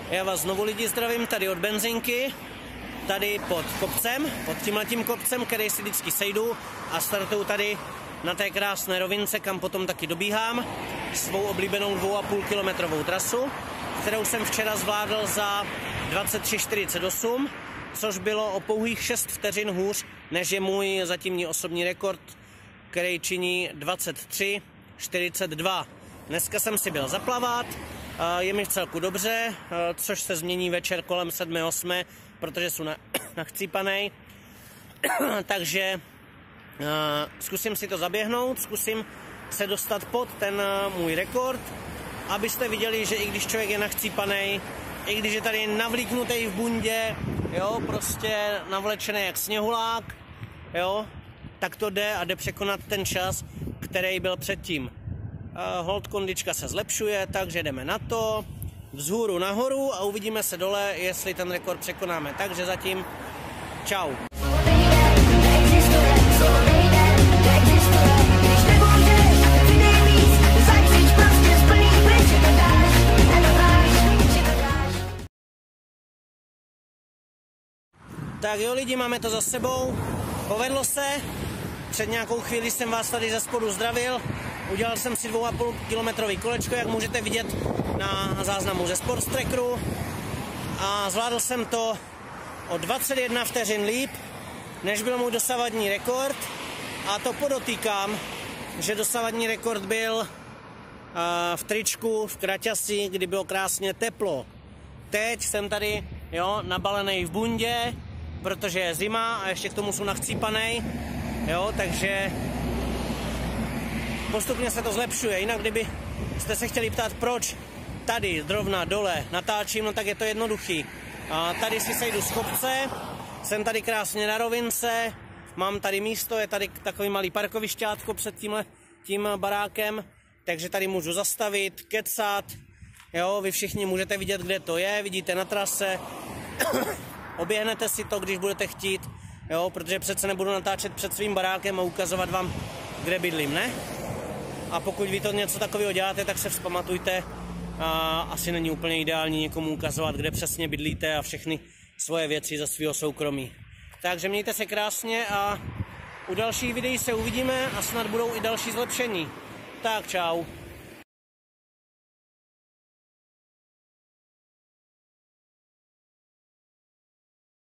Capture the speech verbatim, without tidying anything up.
Já vás znovu lidi zdravím tady od benzinky, tady pod kopcem, pod tímhletím kopcem, který si vždycky sejdu a startuju tady na té krásné rovince, kam potom taky dobíhám svou oblíbenou dvou a půl kilometrovou trasu, kterou jsem včera zvládl za dvacet tři čtyřicet osm, což bylo o pouhých šest vteřin hůř, než je můj zatímní osobní rekord, který činí dvacet tři čtyřicet dva. Dneska jsem si byl zaplavat, je mi v celku dobře, což se změní večer kolem sedmi osmi, protože jsou na, nachcípanej. Takže uh, zkusím si to zaběhnout, zkusím se dostat pod ten uh, můj rekord, abyste viděli, že i když člověk je nachcípanej, i když je tady navlíknutý v bundě, jo, prostě navlečený jak sněhulák, jo, tak to jde a jde překonat ten čas, který byl předtím. Uh, hold kondička se zlepšuje, takže jdeme na to, vzhůru nahoru a uvidíme se dole, jestli ten rekord překonáme. Takže zatím čau. Tak jo lidi, máme to za sebou, povedlo se, před nějakou chvíli jsem vás tady ze spodu zdravil, udělal jsem si dvou a půl kilometrový kolečko, jak můžete vidět na záznamu ze Sports Trackeru, a zvládl jsem to o dvacet jedna vteřin líp, než byl můj dosavadní rekord, a to podotýkám, že dosavadní rekord byl v tričku, v kraťasi, kdy bylo krásně teplo. Teď jsem tady, jo, nabalený v bundě, protože je zima a ještě k tomu jsou nachcípanej, jo, takže postupně se to zlepšuje. Jinak kdyby jste se chtěli ptát, proč tady zrovna dole natáčím, no tak je to jednoduchý. A tady si sejdu z kopce, jsem tady krásně na rovince, mám tady místo, je tady takový malý parkovišťátko před tímhle tím barákem, takže tady můžu zastavit, kecat, jo, vy všichni můžete vidět, kde to je, vidíte na trase, oběhnete si to, když budete chtít, jo, protože přece nebudu natáčet před svým barákem a ukazovat vám, kde bydlím, ne? A pokud vy to něco takového děláte, tak se vzpamatujte, a asi není úplně ideální někomu ukazovat, kde přesně bydlíte a všechny svoje věci ze svého soukromí. Takže mějte se krásně a u dalších videí se uvidíme a snad budou i další zlepšení. Tak čau.